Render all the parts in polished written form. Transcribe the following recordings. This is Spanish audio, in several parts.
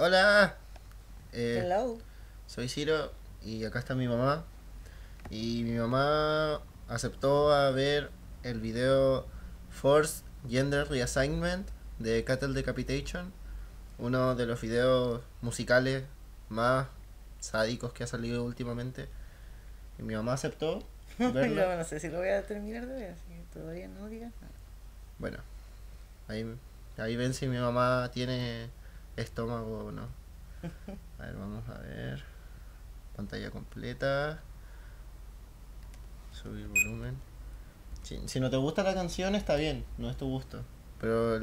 Hola, Hello. soy Ciro y acá está mi mamá. Y mi mamá aceptó a ver el video Forced Gender Reassignment de Cattle Decapitation, uno de los videos musicales más sádicos que ha salido últimamente. Y mi mamá aceptó verlo. No, no sé si lo voy a terminar de ver, así que todavía no digas nada. Bueno, ahí, ahí ven si mi mamá tiene estómago o no. A ver, vamos a ver. Pantalla completa. Subir volumen. Si no te gusta la canción está bien, no es tu gusto. Pero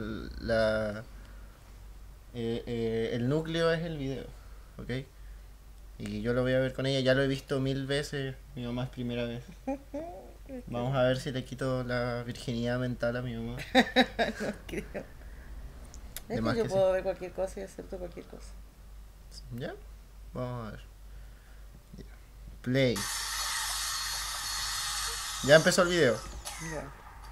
el núcleo es el video, ¿ok? Y yo lo voy a ver con ella, ya lo he visto 1000 veces, mi mamá es primera vez. Vamos a ver si le quito la virginidad mental a mi mamá. No creo. De Es que más yo que sí. puedo ver cualquier cosa y acepto cualquier cosa. ¿Ya? Vamos a ver. Play. Ya empezó el video. Ya.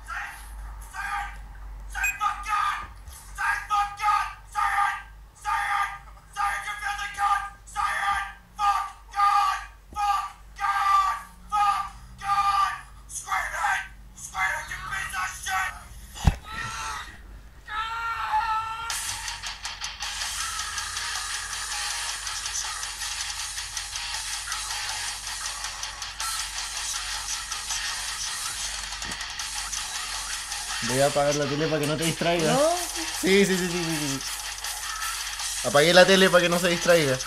Voy a apagar la tele para que no te distraigas. ¿No? Sí. Apagué la tele para que no se distraiga.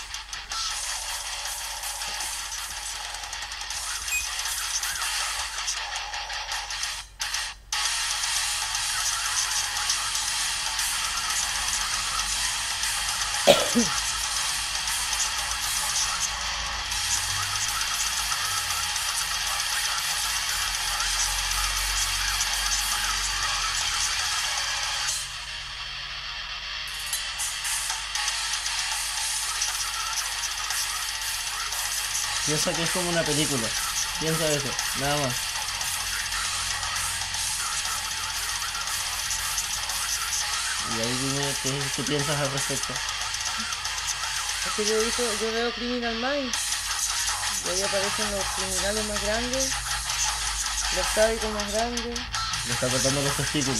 Piensa que es como una película. Piensa eso, nada más. Y ahí dime qué piensas al respecto. Es que yo veo Criminal Minds. Y ahí aparecen los criminales más grandes, los sádicos más grandes. Le está cortando los testículos.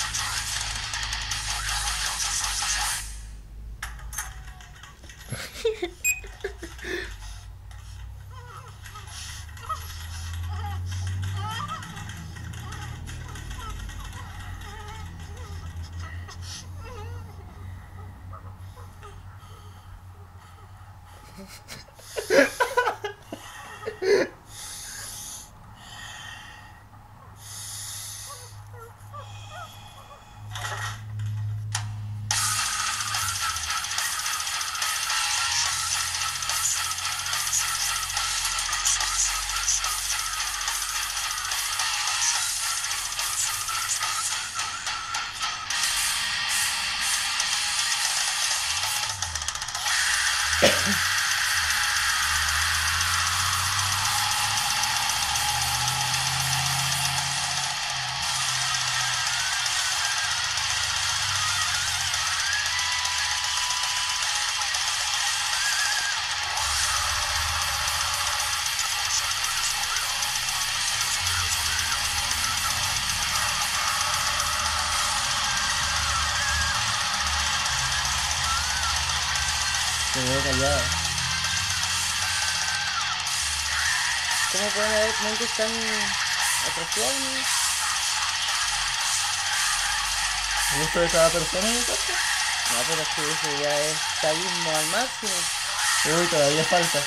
Se quedó callada. ¿Cómo pueden haber mentes tan atrofiadas? ¿El gusto de cada persona en el caso? No, pero es que eso ya es sadismo al máximo. Uy, todavía falta.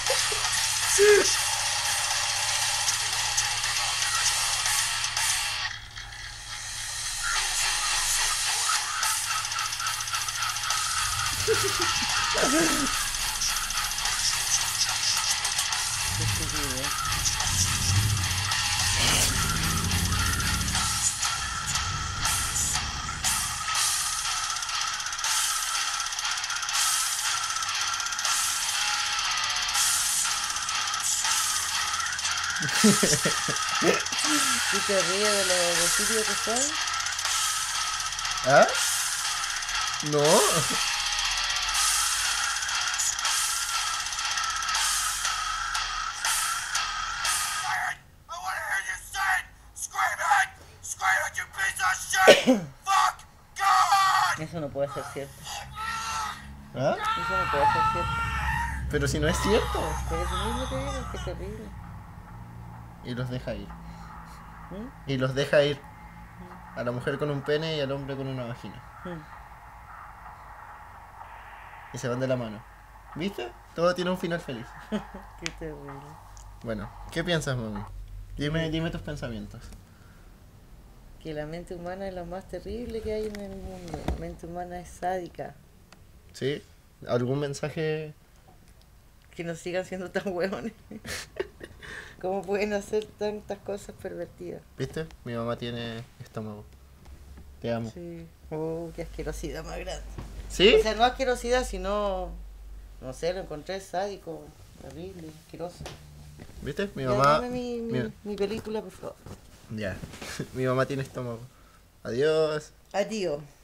Qué estúpido. ¿Y te ríes de lo estúpido que son? ¿Ah? No. I want to hear you say it! Scream it! Scream it, you piece of shit! Fuck God! Eso no puede ser cierto. ¿Ah? Eso no puede ser cierto. Pero si no es cierto. Por eso mismo te digo, que es terrible. Y los deja ir. ¿Mm? Y los deja ir. A la mujer con un pene y al hombre con una vagina. ¿Mm? Y se van de la mano. ¿Viste? Todo tiene un final feliz. Qué terrible. Bueno, ¿qué piensas, mami? Dime tus pensamientos. Que la mente humana es lo más terrible que hay en el mundo. La mente humana es sádica. ¿Sí? ¿Algún mensaje? Que no sigan siendo tan hueones. ¿Cómo pueden hacer tantas cosas pervertidas? ¿Viste? Mi mamá tiene estómago. Te amo. Sí. Oh, qué asquerosidad más grande. ¿Sí? O sea, no asquerosidad, sino... No sé, lo encontré sádico, terrible, asqueroso. ¿Viste? Mi Ya, mamá... dame mi película, por favor. Ya. Mi mamá tiene estómago. Adiós. Adiós.